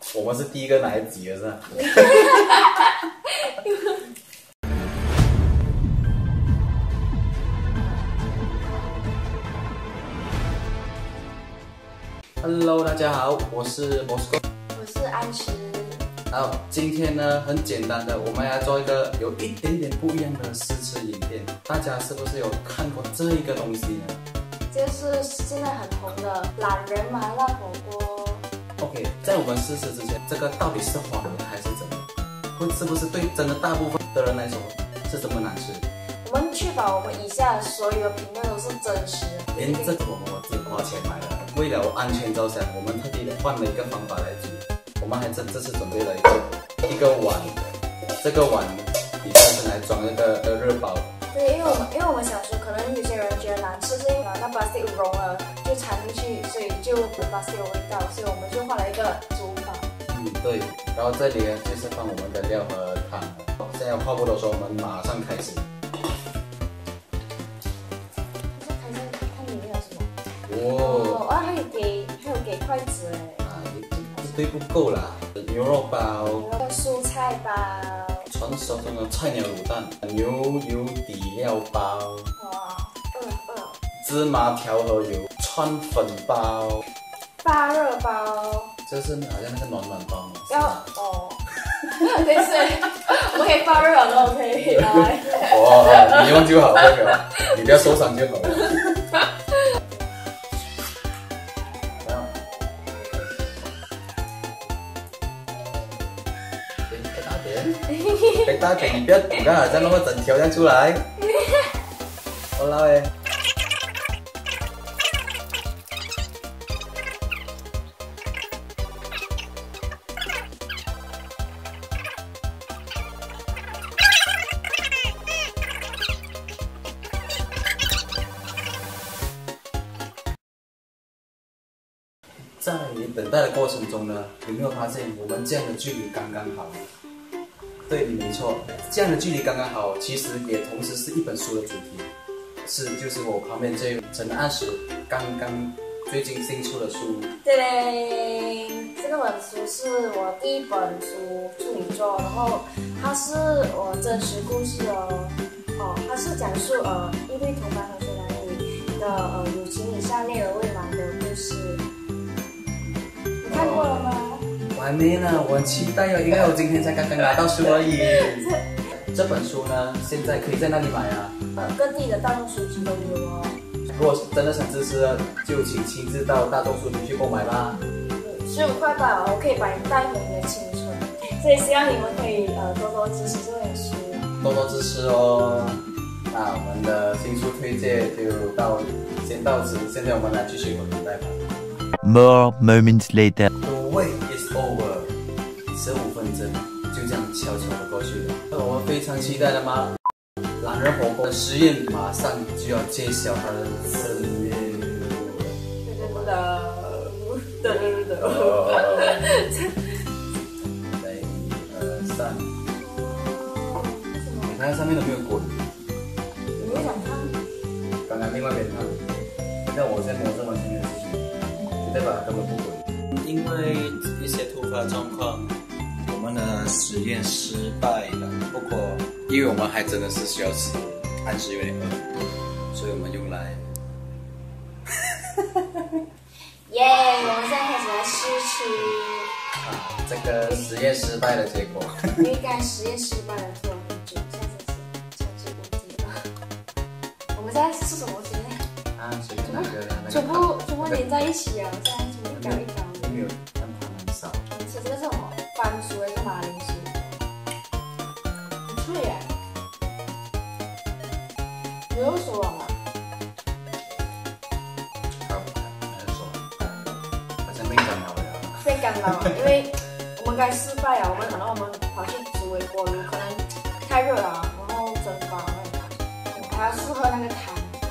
我们是第一个来挤的是吧？Hello， 大家好，我是 Bosco， 我是安琪。 好，今天呢很简单的，我们要做一个有一点点不一样的试吃影片。大家是不是有看过这一个东西呢？ 这是现在很红的懒人麻辣火锅。 OK， 在我们试吃之前，这个到底是谎言还是真的？是不是对真的大部分的人来说是这么难吃？ 我们确保我们以下所有的评论都是真实的。 连这个我自己花钱买的，为了安全着想，我们特地换了一个方法来煮。我们还这次准备了一个碗，这个碗底下是来装一个热包。 对，因为我们想说，可能有些人觉得难吃，是因为那巴西融了就掺进去，所以就有巴西的味道，所以我们就换了一个煮法。 对。然后这里呢就是放我们的料和汤。现在话不多说，我们马上开始。 看里面有什么？ 哦， 还有给筷子哎。 一堆不够啦，牛肉包， 蔬菜包。 传说中的菜鸟卤蛋，牛油底料包， 哇， 芝麻调和油川粉包， 发热包， 这是好像那个暖包嘛。 对是，我们可以发热了都可以来。 你用就好，不要，你不要受伤就好了。给大点，你不要煮啊，这样那么整条这样出来。好啦喂。在等待的过程中呢，有没有发现我们这样的距离刚刚好？对，没错，这样的距离刚刚好，其实也同时是一本书的主题，就是我旁边这陈安石刚刚最近新出的书。 对嘞，这本书是我第一本书处女作，然后它是我真实故事它是讲述一对同班同学男女的友情以下恋而未满的故事。你看过了吗？ 我还没呢，我很期待哦，因为我今天才刚刚拿到书而已。这本书呢，现在可以在哪里买啊？ 各地的大众书局都有哦。 如果真的想支持，就请亲自到大众书局去购买吧。 15块吧，我可以把你带回你的青春，所以希望你们可以多多支持这本书， 多多支持哦。那我们的新书推荐就先到此，现在我们来继续等待吧。 More moments later. The wait is over. 15分钟就这样悄悄的过去了。我们非常期待的吗？懒人火锅的实验马上就要揭晓它的真面目了。1、2、3。你看上面都没有滚。 你会想看？ 刚刚另外一边看，现在我在摸这完全没有事情，对吧？根本不滚。因为一些突发状况，我们的实验失败了。不过，因为我们还真的是需要吃，暗示有点饿，所以我们用来。 耶！我们现在开始来试吃。 这个实验失败的结果。 因为刚实验失败了，做了很久，现在真是超级无敌了。我们现在是什么实验？ 随便那个。 全部连在一起啊！现在全部一搞一搞。 没有，但它很少。 吃这个是什么？番薯还是马铃薯？很脆耶！牛肉手网吗？ 好像变干捞了。 变干捞了，因为我们刚失败啊，可能我们跑去煮微波炉，可能太热了，然后蒸发了那个汤，还要试喝那个汤。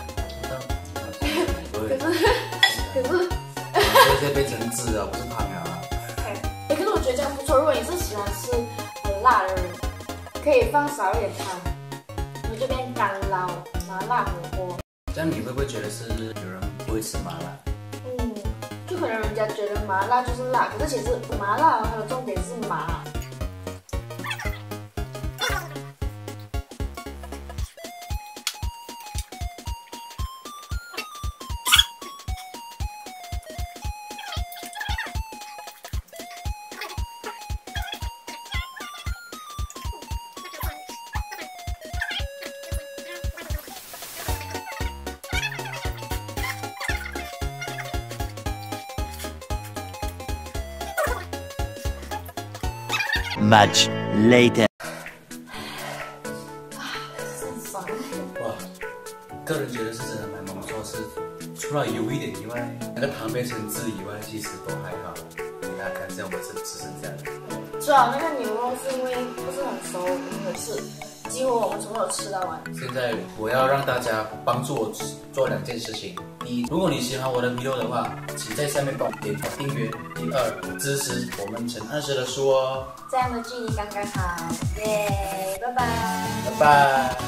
可是， 这些变成汁啊，不是汤啊。 可是我觉得这样不错。如果你是喜欢吃很辣的人，可以放少一点汤，你就变干捞麻辣火锅。 这样你会不会觉得是有人不会吃麻辣？ 就可可能人家觉得麻辣就是辣，可是其实麻辣它的重点是麻。 Much later. 哇，个人觉得是真的蛮不错，是除了油一点以外，那个糖变成汁以外，其实都还好。给大家看一下我们是吃成这样的。 主要那个牛肉是因为不是很熟，我们会吃，几乎我们从头吃到完。 现在我要让大家帮助我做2件事情。第一，如果你喜欢我的 video 的话，请在下面帮我点订阅。第二，支持我们陈安石的书哦。 这样的距离刚刚好，耶，拜拜。 拜拜。